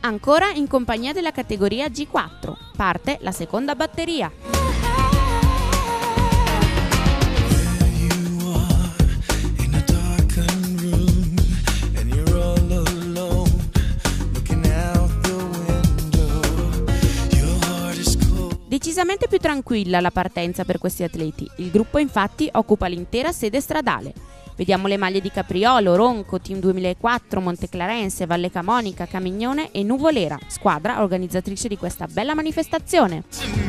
Ancora in compagnia della categoria G4, parte la seconda batteria. Decisamente più tranquilla la partenza per questi atleti, il gruppo infatti occupa l'intera sede stradale. Vediamo le maglie di Capriolo, Ronco, Team 2004, Monteclarense, Valle Camonica, Camignone e Nuvolera, squadra organizzatrice di questa bella manifestazione.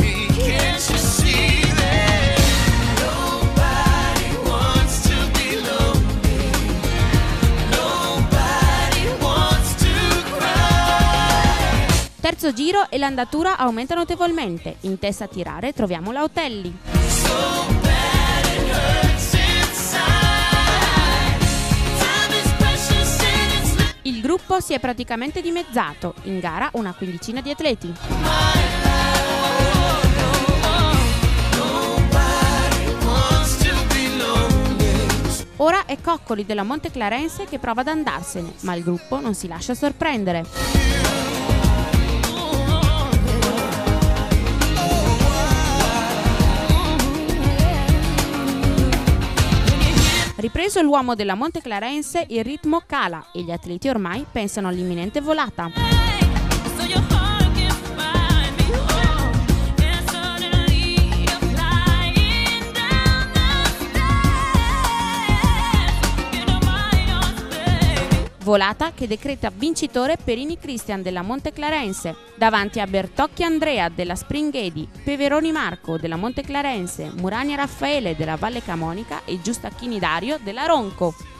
Terzo giro e l'andatura aumenta notevolmente. In testa a tirare troviamo la Otelli. Il gruppo si è praticamente dimezzato, in gara una quindicina di atleti. Ora è Coccoli della Monteclarense che prova ad andarsene, ma il gruppo non si lascia sorprendere. Ripreso l'uomo della Monteclarense, il ritmo cala e gli atleti ormai pensano all'imminente volata. Volata che decreta vincitore Perini Cristian della Monteclarense, davanti a Bertocchi Andrea della Springhedi, Peveroni Marco della Monteclarense, Murania Raffaele della Valle Camonica e Giustacchini Dario della Ronco.